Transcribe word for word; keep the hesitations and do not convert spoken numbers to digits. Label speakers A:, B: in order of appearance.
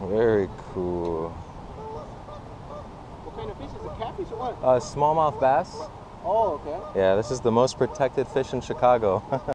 A: Very cool.
B: What kind of fish is it? Catfish or what?
A: Uh, smallmouth bass.
B: Oh, okay.
A: Yeah, this is the most protected fish in Chicago.